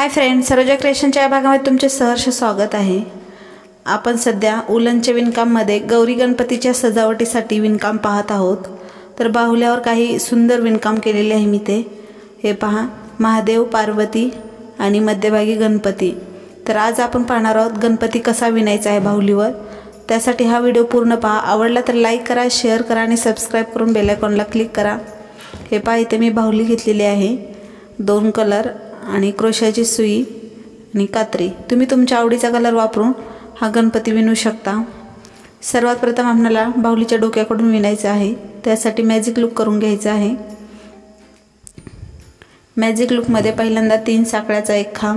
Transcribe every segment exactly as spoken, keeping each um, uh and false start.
Hi friends, Saroja क्रिएशनच्या या भागामध्ये तुमचे सहर्ष स्वागत आहे। आपण सध्या उलनच्या विणकाममध्ये गौरी गणपतीच्या सजावटीसाठी विणकाम पाहत आहोत। तर बाहुल्यावर काही सुंदर विणकाम केलेले आहे मी ते हे पहा, महादेव, पार्वती आणि मध्यभागी गणपती। तर आज आपण पाहणार आहोत गणपती कसा विणायचा आहे बाहुलीवर। त्यासाठी हा व्हिडिओ पूर्ण पहा। आवडला तर लाईक करा, शेअर करा आणि सबस्क्राइब करून बेल आयकॉनला क्लिक करा। हे पहा, इथे मी बाहुली घेतलेली आहे, दोन कलर आणि क्रोशाची सुई आणि कात्री। तुम्ही तुमच्या आवडीचा कलर वापरून हा गणपती विणू शकता। सर्वात प्रथम आपल्याला बाहुलीच्या डोक्याकडून विणायचे आहे, त्यासाठी मॅजिक लूक करून घ्यायचा आहे। मॅजिक लूक मध्ये पहिल्यांदा तीन साखळ्याचा एक खांब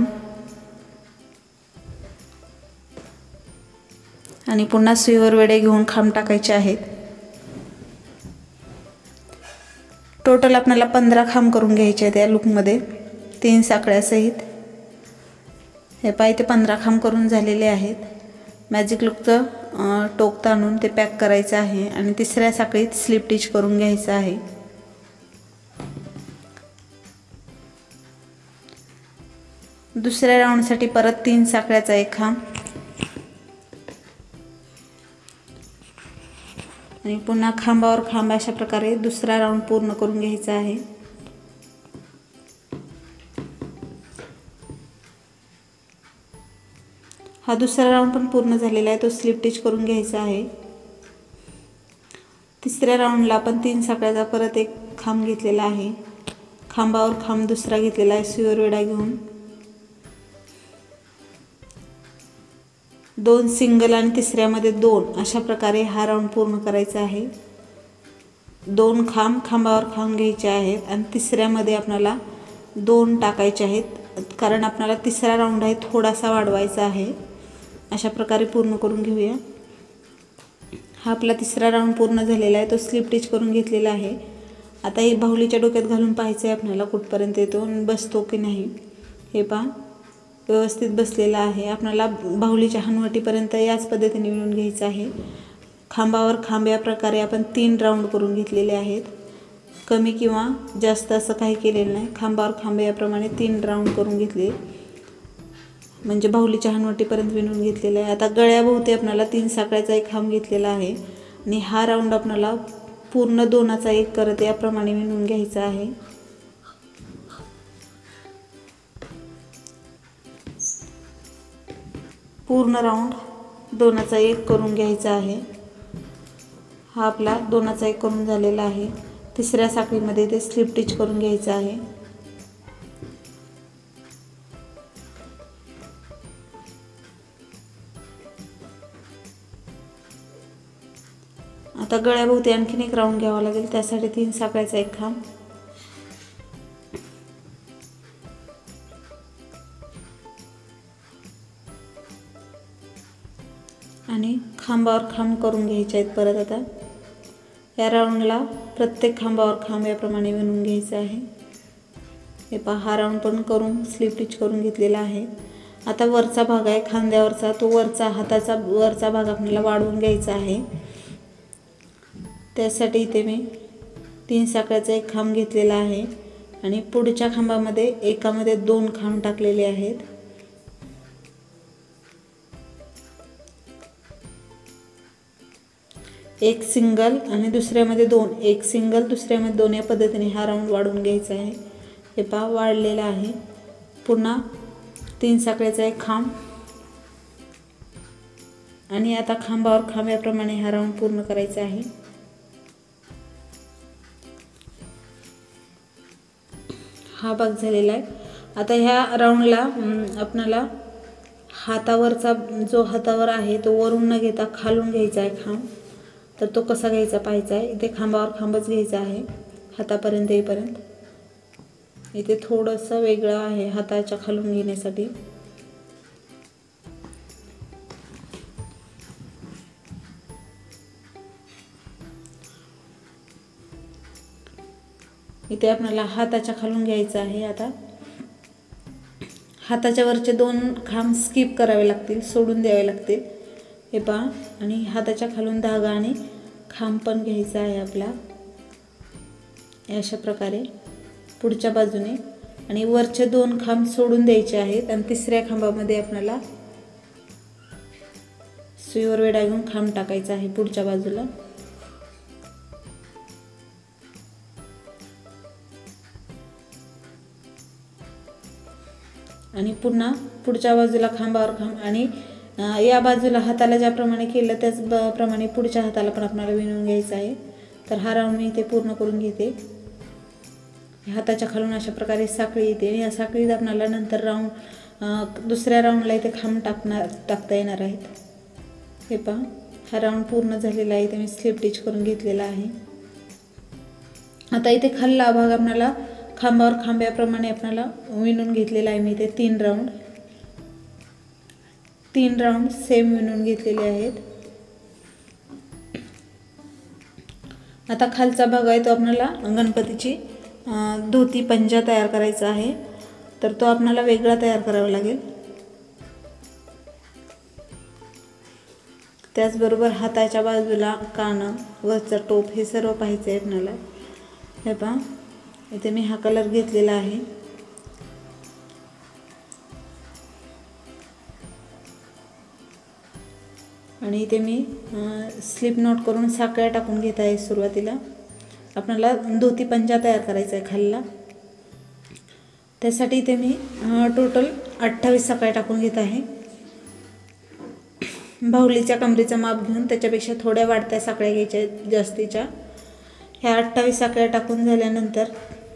आणि पुन्हा सुईवर वेढे घेऊन खांब टाकायचे आहेत। टोटल आपल्याला पंधरा खांब करून घ्यायचे आहेत या लूक मध्ये तीन साखळ्यासहित। हे पाय ते पंधरा खांब करून झालेले आहेत। मॅजिक लूकचं टोक ताणून ते पॅक करायचं आहे आणि तिसऱ्या साखळीत स्लिप टिच करून घ्यायचं आहे। दुसऱ्या राऊंडसाठी परत तीन साखळ्याचा एक खांब आणि पुन्हा खांबावर खांब अशा प्रकारे दुसरा राऊंड पूर्ण करून घ्यायचा आहे। हा दुसरा राऊंड पण पूर्ण झालेला आहे, तो स्लिप टिच करून घ्यायचा आहे। तिसऱ्या राऊंडला आपण तीन साखळ्याचा परत एक खांब घेतलेला आहे, खांबावर खांब दुसरा घेतलेला आहे। सुईवर वेढा घेऊन दोन सिंगल आणि तिसऱ्यामध्ये दोन अशा प्रकारे हा राऊंड पूर्ण करायचा आहे। दोन खांब खांबावर खांब घ्यायचे आहेत आणि तिसऱ्यामध्ये आपल्याला दोन टाकायचे आहेत, कारण आपल्याला तिसरा राऊंड आहे थोडासा वाढवायचा आहे। अशा प्रकारे पूर्ण करून घेऊया। हा आपला तिसरा राऊंड पूर्ण झालेला आहे, तो स्लिप टिच करून घेतलेला आहे। आता ही बाहुलीच्या डोक्यात घालून पाहायचं आहे आपल्याला कुठपर्यंत येतो आणि बसतो की नाही। हे पहा, व्यवस्थित बसलेला आहे। आपल्याला बाहुलीच्या हनवटीपर्यंत याच पद्धतीने विणून घ्यायचं आहे। खांबावर खांब या प्रकारे आपण तीन राऊंड करून घेतलेले आहेत, कमी किंवा जास्त असं काही केलेलं नाही। खांबावर खांब याप्रमाणे तीन राऊंड करून घेतले म्हणजे बाहुलीच्या हनवटीपर्यंत विणून घेतलेला आहे। आता गळ्याभोवती आपल्याला तीन साखळ्याचा एक खांब घेतलेला आहे आणि हा राऊंड आपल्याला पूर्ण दोनाचा एक करत याप्रमाणे विणून घ्यायचा आहे। पूर्ण राऊंड दोनाचा एक करून घ्यायचा आहे। हा आपला दोनाचा एक करून झालेला आहे। तिसऱ्या साखळीमध्ये ते स्लिप टिच करून घ्यायचं आहे। आता गळ्याभोवती आणखीन एक राऊंड घ्यावा लागेल, त्यासाठी तीन साखळ्याचा एक खांब आणि खांबावर खांब करून घ्यायचे आहेत परत। आता या राऊंडला प्रत्येक खांबावर खांब याप्रमाणे विणून घ्यायचं आहे। हे पहा, हा राऊंड पण करून स्लिप टिच करून घेतलेला आहे। आता वरचा भाग आहे खांद्यावरचा, तो वरचा हाताचा वरचा भाग आपल्याला वाढवून घ्यायचा आहे। त्यासाठी इथे मी तीन साखळ्याचा एक खांब घेतलेला आहे आणि पुढच्या खांबामध्ये एकामध्ये दोन खांब टाकलेले आहेत। एक सिंगल आणि दुसऱ्यामध्ये दोन, एक सिंगल दुसऱ्यामध्ये दोन, या पद्धतीने हा राऊंड वाढवून घ्यायचा आहे। हे पहा, वाढलेला आहे। पुन्हा तीन साखळ्याचा एक खांब आणि आता खांबावर खांब याप्रमाणे हा राऊंड पूर्ण करायचा आहे। हा भाग झालेला आहे। आता ह्या राऊंडला आपल्याला हातावरचा जो हातावर आहे तो वरून न घेता खालून घ्यायचा आहे खांब। तर तो कसा घ्यायचा पाहायचा आहे। इथे खांबावर खांबच घ्यायचा आहे हातापर्यंत येईपर्यंत। इथे थोडंसं वेगळं आहे हाताच्या खालून घेण्यासाठी। इथे आपल्याला हाताच्या खालून घ्यायचं आहे। आता हाताच्या वरचे दोन खांब स्किप करावे लागतील, सोडून द्यावे लागतील। हे पहा, आणि हाताच्या खालून धागा आणि खांब पण घ्यायचा आहे आपला। अशा प्रकारे पुढच्या बाजूने आणि वरचे दोन खांब सोडून द्यायचे आहेत आणि तिसऱ्या खांबामध्ये आपल्याला सुईवर वेढा घेऊन खांब टाकायचा आहे पुढच्या बाजूला. आणि पुन्हा पुढच्या बाजूला खांबावर खांब आणि या बाजूला हाताला ज्याप्रमाणे केलं त्याच प्रमाणे पुढच्या हाताला पण आपल्याला विणून घ्यायचं आहे. तर हा राऊंड मी इथे पूर्ण करून घेते. हाताच्या खालून अशा प्रकारे साखळी येते. या साखळीत आपल्याला नंतर राऊंड दुसऱ्या राऊंडला इथे खांब टाकणार टाकता येणार आहेत. हे पहा, हा राऊंड पूर्ण झालेला आहे. इथे मी स्लिप स्टिच करून घेतलेला आहे. आता इथे खालला भाग आपल्याला खांबावर खांब्याप्रमाणे आपल्याला विणून घेतलेला आहे. मी इथे तीन राऊंड तीन राऊंड सेम विणून घेतलेले आहेत. आता खालचा भाग आहे तो आपल्याला गणपतीची धोती पंजा तयार करायचा आहे. तर तो आपल्याला वेगळा तयार करावा लागेल. त्याचबरोबर हाताच्या बाजूला कानं, वरचा टोप हे सर्व पाहायचं आहे आपल्याला. हे पहा, इथे मी हा कलर घेतलेला आहे. आणि इथे मी स्लिप नॉट करून साखळ्या टाकून घेत आहे. सुरुवातीला आपल्याला धोती पंजा तयार करायचा आहे खालला. त्यासाठी इथे मी टोटल अठ्ठावीस साखळ्या टाकून घेत आहे. बाहुलीच्या कमरेचं माप घेऊन त्याच्यापेक्षा थोड्या वाढत्या साखळ्या घ्यायच्या जास्तीच्या. ह्या अठ्ठावीस साखळ्या टाकून झाल्यानंतर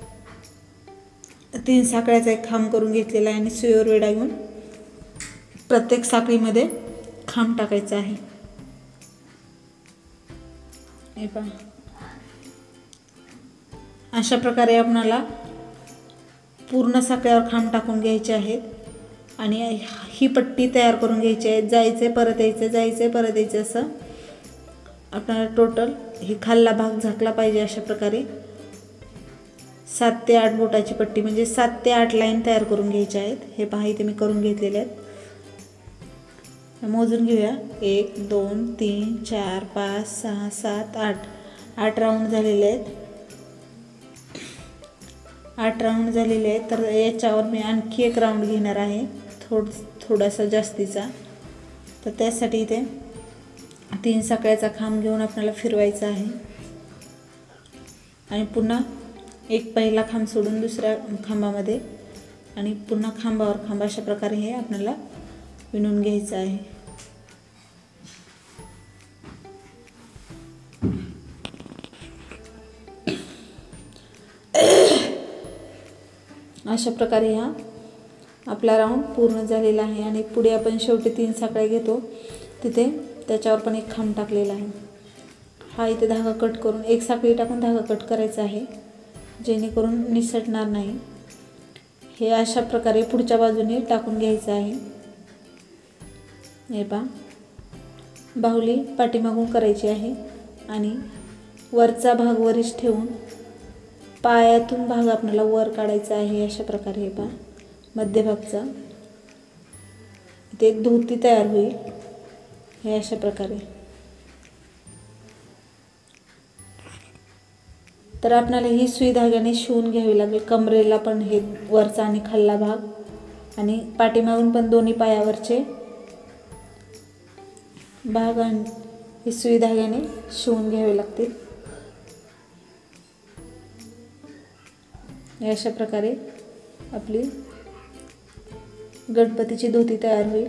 तीन साखळ्याचा एक खांब करून घेतलेला आहे आणि सुईवर वेढा घेऊन प्रत्येक साखळीमध्ये खांब टाकायचा आहे. हे पहा, अशा प्रकारे आपल्याला पूर्ण साखळ्यावर खांब टाकून घ्यायचे आहेत. आणि ही पट्टी तयार करून घ्यायची आहे. जायचे परत यायचे, जायचे परत यायचे असं आपल्याला टोटल ही खालला भाग झाकला पाहिजे. अशा प्रकारे सात ते आठ बोटाची पट्टी म्हणजे सात ते आठ लाईन तयार करून घ्यायच्या आहेत. हे पहा, इथे मी करून घेतलेले आहेत. मोजून घेऊया. एक दोन तीन चार पाच सहा सात आठ आठ राऊंड झालेले आहेत. आठ राऊंड झालेले आहेत. तर याच्यावर मी आणखी एक राऊंड घेणार आहे, थोड थोडासा जास्तीचा. तर त्यासाठी इथे तीन साखळ्याचा खांब घेऊन आपल्याला फिरवायचा आहे. आणि पुन्हा एक पहिला खांब सोडून दुसऱ्या खांबामध्ये आणि पुन्हा खांबावर खांब अशा प्रकारे हे आपल्याला विणून घ्यायचं आहे. अशा प्रकारे हा आपला राऊंड पूर्ण झालेला आहे. आणि पुढे आपण शेवटी तीन साखळ्या घेतो तिथे त्याच्यावर पण एक खांब टाकलेला आहे. हा इथे धागा कट करून एक साखळी टाकून धागा कट करायचा आहे, जेणेकरून निसटणार नाही. हे अशा प्रकारे पुढच्या बाजूने टाकून घ्यायचं आहे. हे पहा, बाहुली पाठीमागून करायची आहे आणि वरचा भाग वरच ठेवून पायातून भाग आपल्याला वर काढायचा आहे. अशा प्रकारे हे पहा, मध्यभागचा इथे एक धोती तयार होईल. हे अशा प्रकारे. तर आपल्याला ही सुई धाग्याने शिवून घ्यावी लागेल. कमरेला पण हे वरचा आणि खालला भाग आणि पाठीमागून पण दोन्ही पायावरचे भाग आणि ही सुई धाग्याने शिवून घ्यावे लागतील. अशा प्रकारे आपली गणपतीची धोती तयार होईल.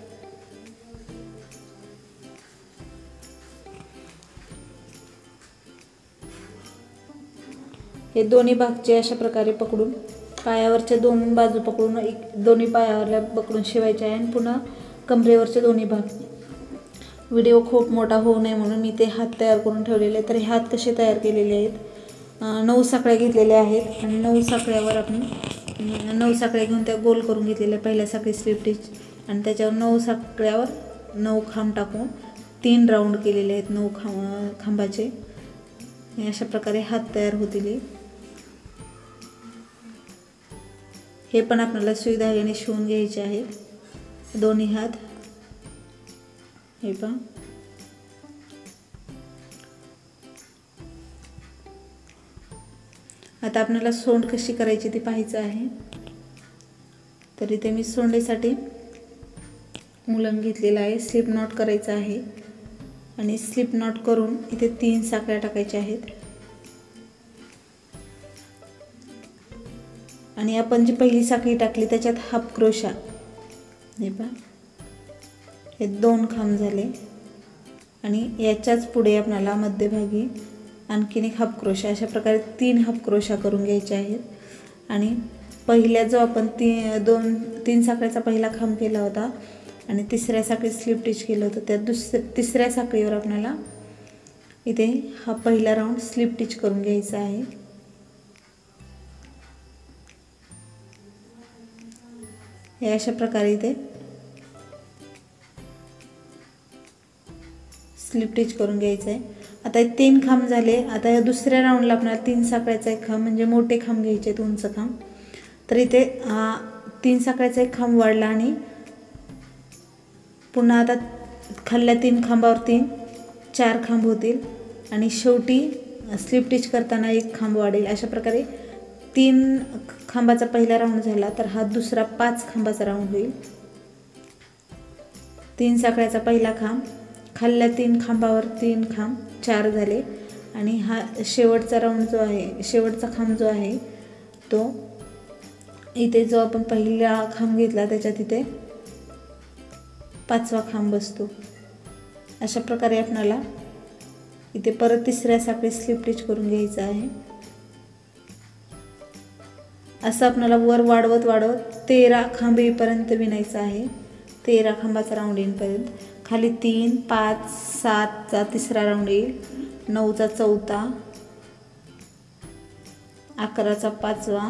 हे दोन्ही भागचे अशा प्रकारे पकडून पायावरच्या दोन बाजू पकडून एक दोन्ही पायावरला पकडून शिवायचे आहे. आणि पुन्हा कमरेवरचे दोन्ही भाग. व्हिडिओ खूप मोठा होऊ नये म्हणून मी ते हात तयार करून ठेवलेले आहेत. तर हे हात कसे तयार केलेले आहेत, नऊ साखळ्या घेतलेल्या आहेत आणि नऊ साखळ्यावर आपण नऊ साखळ्या घेऊन त्या गोल करून घेतलेल्या. पहिल्या साखळी स्लिप स्टिच आणि त्याच्यावर नऊ साखळ्यावर नऊ खांब टाकून तीन राऊंड केलेले आहेत नऊ खांब खांबाचे. अशा प्रकारे हात तयार होतील. हे पण आपल्याला सुई धाग्याने शिवून घ्यायचे आहेत दोन्ही हात. हे पहा, आता आपल्याला सोंड कशी करायची ती पाहायचं आहे. तर इथे मी सोंडेसाठी मुलंग घेतलेला आहे, स्लिप नॉट करायचा आहे आणि स्लिप नॉट करून इथे तीन साखळ्या टाकायच्या आहेत आणि आपण जी पहिली साखळी टाकली त्याच्यात हाफ क्रोशा, हे पहा हे दोन खांब झाले आणि याच्याच पुढे आपल्याला मध्यभागी आणखीन एक हाफ क्रोशा, अशा प्रकारे तीन हाफ क्रोशा करून घ्यायचे आहेत आणि पहिल्या जो आपण ती दोन तीन साखळीचा पहिला खांब केला होता आणि तिसऱ्या साखळीत स्लिप स्टिच केलं होतं त्या दुसऱ्या तिसऱ्या साखळीवर आपल्याला इथे हा पहिला राऊंड स्लिप स्टिच करून घ्यायचा आहे। हे अशा प्रकारे इथे स्लिप स्टिच करून घ्यायचं आहे। आता हे तीन खांब झाले। आता या दुसऱ्या राऊंडला आपल्याला तीन साखळ्याचा एक खांब म्हणजे मोठे खांब घ्यायचे आहेत, उंच खांब। तर इथे हा तीन साखळ्याचा एक खांब वाढला आणि पुन्हा आता खाल्ल्या तीन खांबावर तीन चार खांब होतील आणि शेवटी स्लिप स्टिच करताना एक खांब वाढेल। अशा प्रकारे तीन खांबाचा पहिला राऊंड झाला तर हा दुसरा पाच खांबाचा राऊंड होईल। तीन साखळ्याचा पहिला खांब, खाल्ल्या तीन खांबावर तीन खांब, चार झाले आणि हा शेवटचा राऊंड जो आहे, शेवटचा खांब जो आहे तो इथे जो आपण पहिला खांब घेतला त्याच्यात इथे पाचवा खांब बसतो। अशा प्रकारे आपल्याला इथे परत तिसऱ्या साखळीत स्लिप स्टिच करून घ्यायचं आहे। असं आपल्याला वर वाढवत वाढवत तेरा खांब येईपर्यंत विणायचं आहे, तेरा खांबाचा राऊंड येईपर्यंत। खाली तीन, पाच, सातचा तिसरा राऊंड येईल, नऊचा चौथा, अकराचा पाचवा,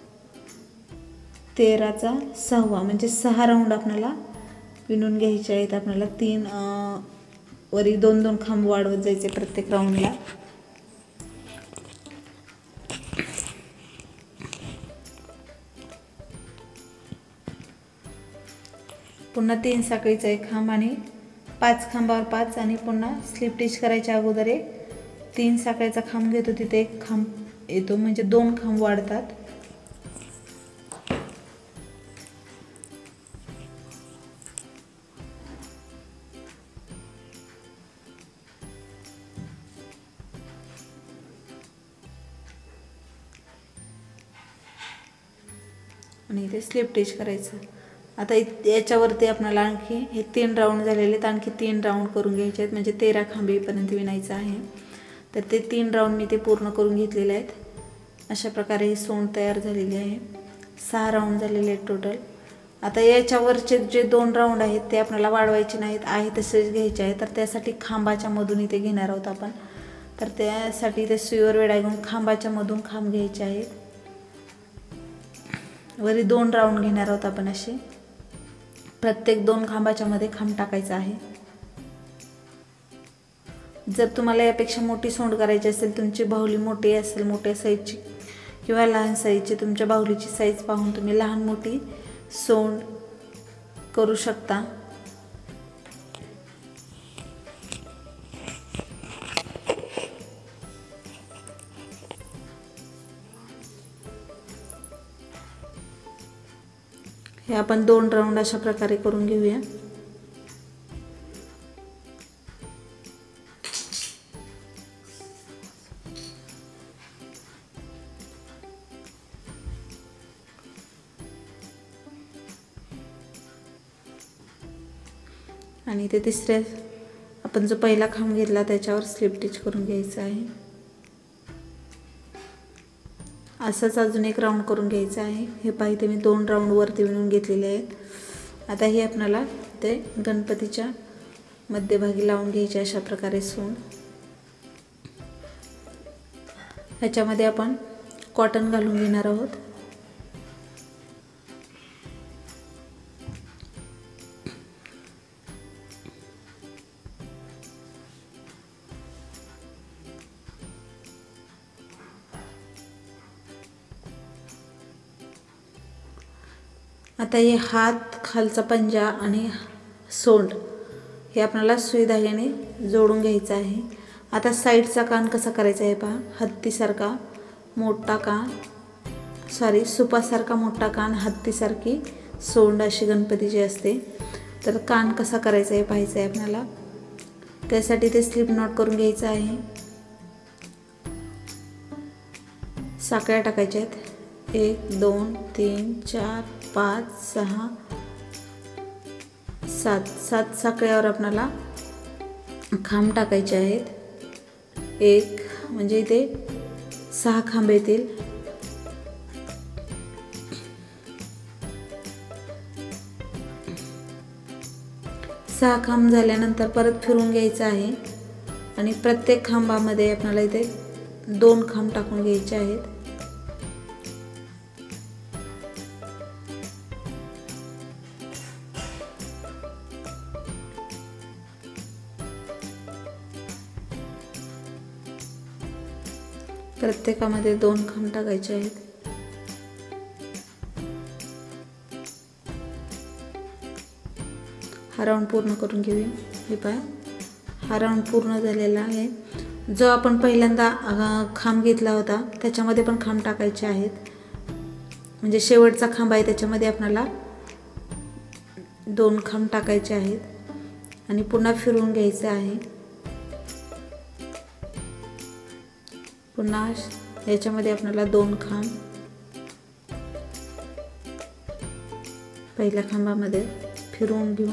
तेराचा सहावा, म्हणजे सहा राऊंड आपल्याला विणून घ्यायचे आहेत। आपल्याला तीन वरी दोन दोन खांब वाढवत जायचे प्रत्येक राऊंडला। पुन्हा तीन साखळीचा एक खांब आणि पाच खांबावर पाच आणि पुन्हा स्लिप स्टिच करायच्या अगोदर एक तीन साखळीचा खांब घेतो, तिथे एक खांब येतो म्हणजे दोन खांब वाढतात। आणि इथे स्लिप स्टिच करायचं। आता याच्यावरती आपल्याला आणखी हे तीन राऊंड झालेले आहेत, आणखी तीन राऊंड करून घ्यायचे आहेत म्हणजे तेरा खांब येईपर्यंत विणायचं आहे। तर ते तीन राऊंड मी ते पूर्ण करून घेतलेले आहेत। अशा प्रकारे ही सोंड तयार झालेली आहे। सहा राऊंड झालेले आहेत टोटल। आता याच्यावरचे जे दोन राऊंड आहेत ते आपल्याला वाढवायचे नाहीत, आहे तसेच घ्यायचे आहेत। तर त्यासाठी खांबाच्या मधून इथे घेणार आहोत आपण। तर त्यासाठी इथे सुईवर वेढा घेऊन खांबाच्या मधून खांब घ्यायचे आहेत, वरी दोन राऊंड घेणार आहोत आपण। असे प्रत्येक दोन खांबाच्या मध्ये खांब टाकायचा आहे। जर तुम्हाला यापेक्षा मोठी सोंड करायची असेल, तुमची बाहुली मोठी असेल, मोठ्या साईजची किंवा लहान साईजची, तुमच्या बाहुलीची साईज पाहून तुम्ही लहान मोठी सोंड करू शकता। हे आपण दोन राऊंड अशा प्रकारे करून घेऊया। आणि ते तिसऱ्या आपण जो पहिला खांब घेतला त्याच्यावर स्लिप स्टिच करून घ्यायचं आहे। असंच अजून एक राऊंड करून घ्यायचं आहे। हे पहा इथे मी दोन राऊंड वरती विणून घेतलेले आहेत। आता हे आपल्याला ते गणपतीच्या मध्यभागी लावून घ्यायचे अशा प्रकारे सोंड। ह्याच्यामध्ये आपण कॉटन घालून घेणार आहोत। आता हे हात, खालचा पंजा आणि सोंड हे आपल्याला सुई धाग्याने जोडून घ्यायचं आहे। आता साईडचा कान कसा करायचा आहे पहा। हत्तीसारखा मोठा कान, सॉरी सुपासारखा मोठा कान, हत्तीसारखी सोंड अशी गणपतीची असते. तर कान कसा करायचा आहे पाहायचं आहे आपल्याला. त्यासाठी ते स्लिप नॉट करून घ्यायचं आहे. साखळ्या टाकायच्या आहेत. एक दोन तीन चार पाच सहा सात सात साखळ्यावर आपल्याला खांब टाकायचे आहेत. एक म्हणजे इथे सहा खांब येतील. सहा खांब झाल्यानंतर परत फिरून घ्यायचं आहे आणि प्रत्येक खांबामध्ये आपल्याला इथे दोन खांब टाकून घ्यायचे आहेत. प्रत्येकामध्ये दोन खांब टाकायचे आहेत. हा राऊंड पूर्ण करून घेऊया. हे पहा, हा राऊंड पूर्ण झालेला आहे. जो आपण पहिल्यांदा खांब घेतला होता त्याच्यामध्ये पण खांब टाकायचे आहेत. म्हणजे शेवटचा खांब आहे त्याच्यामध्ये आपल्याला दोन खांब टाकायचे आहेत आणि पुन्हा फिरवून घ्यायचं आहे. पुन्हा याच्यामध्ये आपल्याला दोन खांब पहिल्या खांबामध्ये फिरवून घेऊन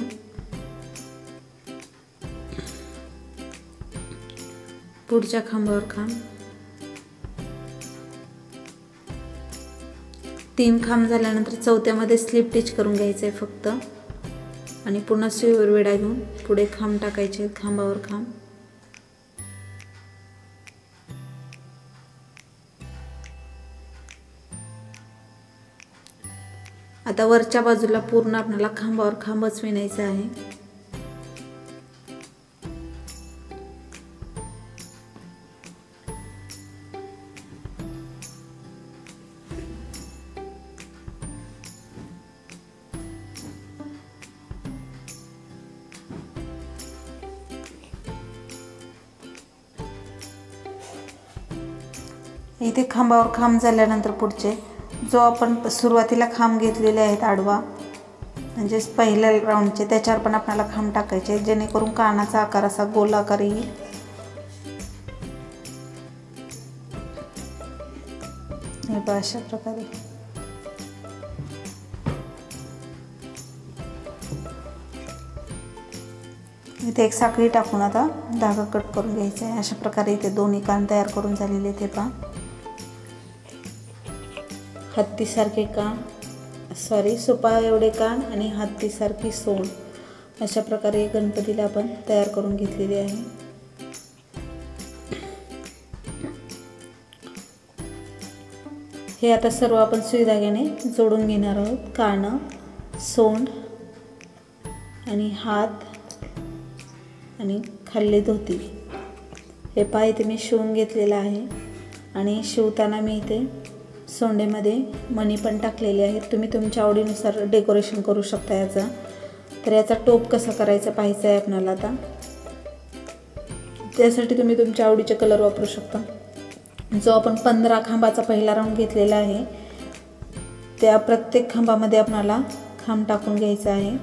पुढच्या खांबावर खांब. तीन खांब झाल्यानंतर चौथ्यामध्ये स्लिप टिच करून घ्यायचं आहे फक्त आणि पुन्हा सुईवर विडा घेऊन पुढे खांब टाकायचे आहेत, खांबावर खांब. आता वरच्या बाजूला पूर्ण आपल्याला खांबावर खांबच विणायचा आहे. इथे खांबावर खांब झाल्यानंतर पुढचे जो आपण सुरुवातीला खांब घेतलेले आहेत आडवा म्हणजे पहिल्या राऊंडचे त्याच्यावर पण आपल्याला खांब टाकायचे जेणेकरून कानाचा आकार असा गोलाकार येईल. हे पहा अशा प्रकारे. इथे एक साखळी टाकून आता धागा कट करून घ्यायचा आहे. अशा प्रकारे इथे दोन्ही कान तयार करून झालेले ते पहा. हत्तीसारखे कान सॉरी सोपा एवढे कान आणि हत्तीसारखी सोंड अशा प्रकारे गणपतीला आपण तयार करून घेतलेली आहे. हे आता सर्व आपण सुई धाग्याने जोडून घेणार आहोत. कान, सोंड आणि हात आणि खाल्ली धोती. हे पहा इथे मी शिवून घेतलेलं आहे आणि शिवताना मी इथे सोंडेमध्ये मणी पण टाकलेले आहेत. तुम्ही तुमच्या आवडीनुसार डेकोरेशन करू शकता याचा. तर याचा टोप कसा करायचा पाहायचा आहे आपल्याला आता. त्यासाठी तुम्ही तुमच्या आवडीचे कलर वापरू शकता. जो आपण पंधरा खांबाचा पहिला राऊंड घेतलेला आहे त्या प्रत्येक खांबामध्ये आपल्याला खांब टाकून घ्यायचा आहे.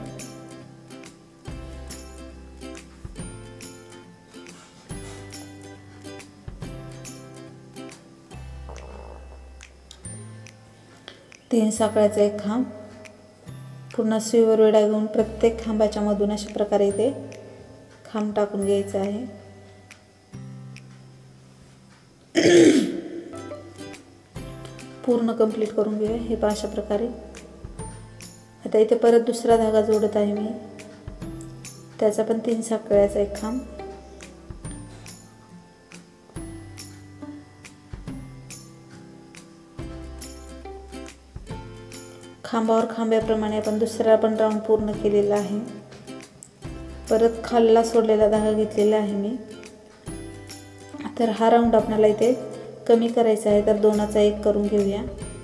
तीन साखळ्याचा एक खांब पुन्हा सुईवर विडा घेऊन प्रत्येक खांबाच्या मधून अशा प्रकारे इथे खांब टाकून घ्यायचा आहे. पूर्ण कंप्लीट करून घेऊया. हे पहा अशा प्रकारे. आता इथे परत दुसरा धागा जोडत आहे मी. त्याचा पण तीन साखळ्याचा एक खांब. खांबावर खांब्याप्रमाणे आपण दुसरा पण राऊंड पूर्ण केलेला आहे. परत खालला सोडलेला धागा घेतलेला आहे मी. तर हा राऊंड आपल्याला इथे कमी करायचा आहे तर दोनाचा एक करून घेऊया.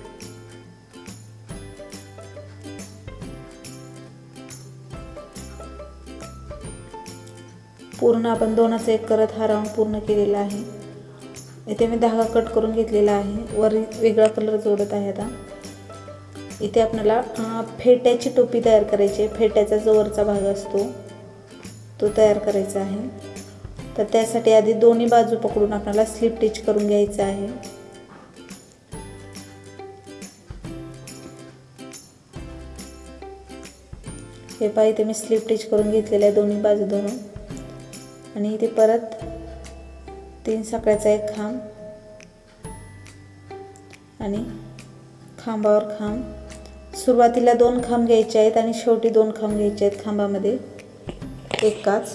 पूर्ण आपण दोनाचा एक करत हा राऊंड पूर्ण केलेला आहे. इथे मी धागा कट करून घेतलेला आहे. वर वेगळा कलर जोडत आहे आता. इथे आपल्याला फेट्याची टोपी तयार करायची आहे। फेट्याचा जो वरचा भाग असतो तो तयार करायचा आहे। तर त्यासाठी आधी दोन्ही बाजू पकडून आपल्याला स्लिप स्टिच करून घ्यायचं आहे। हे पहा इथे मी स्लिप स्टिच करून घेतलेले आहे दोन्ही बाजू धरून। आणि इथे परत तीन साखळ्याचा एक खांब आणि खांबावर खांब, सुरुवातीला दोन खांब घ्यायचे आहेत आणि शेवटी दोन खांब घ्यायचे आहेत खांबामध्ये एकाच।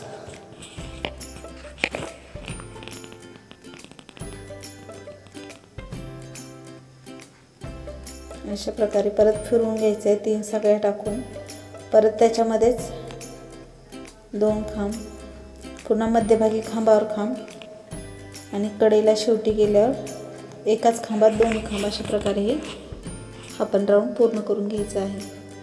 अशा प्रकारे परत फिरवून घ्यायचे आहे तीन साखळ्या टाकून, परत त्याच्यामध्येच दोन खांब, पुन्हा मध्यभागी खांबावर खांब आणि कडेला शेवटी गेल्यावर एकाच खांबात दोन खांब। अशा प्रकारे हे आपण राऊंड पूर्ण करून घ्यायचं आहे।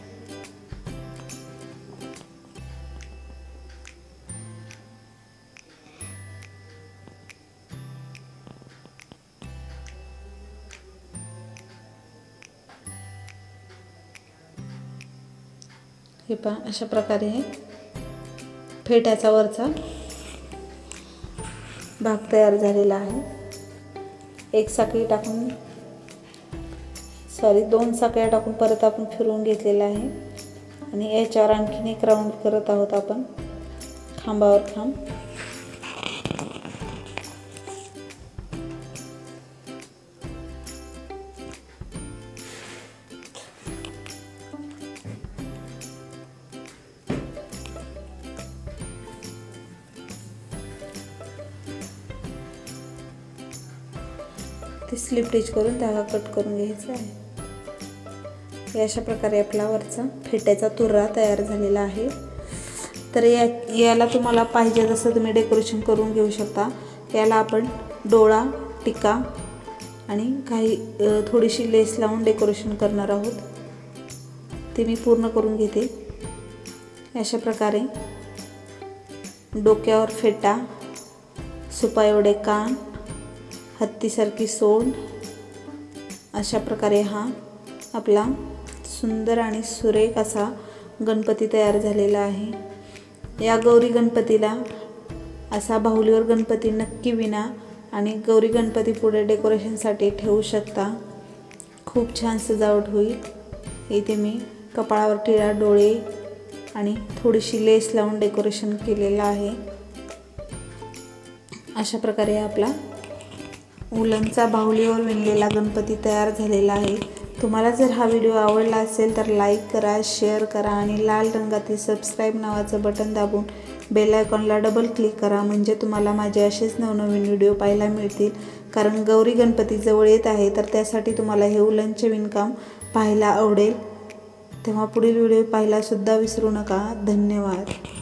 हे पहा अशा प्रकारे हे फेट्याचा वरचा भाग तयार झालेला आहे। एक साखळी टाकून सॉरी दोन साखळ्या टाकून परत आपण फिरवून घेतलेला आहे आणि याच्यावर आणखीन एक राऊंड करत आहोत आपण खांबावर खांब। ते स्लिप स्टिच करून धागा कट करून घ्यायचा आहे। या अशा प्रकारे आपला वरचा फेट्याचा तुरा तयार झालेला आहे। तर या याला तुम्हाला पाहिजे तसं तुम्ही डेकोरेशन करून घेऊ शकता। याला आपण डोळा, टिक्का आणि काही थोडीशी लेस लावून डेकोरेशन करणार आहोत, ते मी पूर्ण करून घेते। अशा प्रकारे डोक्यावर फेटा, सुपा एवढे कान, हत्तीसारखी सोंड, अशा प्रकारे हा आपला सुंदर आणि सुरेख असा गणपती तयार झालेला आहे। या गौरी गणपतीला असा बाहुलीवर गणपती नक्की विणा आणि गौरी गणपती पुढे डेकोरेशनसाठी ठेवू शकता। खूप छान सजावट होईल। इथे मी कपाळावर टिळा, डोळे आणि थोडीशी लेस लावून डेकोरेशन केलेलं आहे। अशा प्रकारे आपला उलनचा बाहुलीवर विणलेला गणपती तयार झालेला आहे। तुम्हाला जर हा व्हिडिओ आवडला असेल तर लाईक करा, शेअर करा आणि लाल रंगातील सबस्क्राईब नावाचं बटन दाबून बेल आयकॉनला डबल क्लिक करा, म्हणजे तुम्हाला माझे असेच नवनवीन व्हिडिओ पाहायला मिळतील। कारण गौरी गणपती जवळ येत आहे तर त्यासाठी तुम्हाला हे उलनचे विणकाम पाहायला आवडेल। तेव्हा पुढील व्हिडिओ पाहायला सुद्धा विसरू नका। धन्यवाद।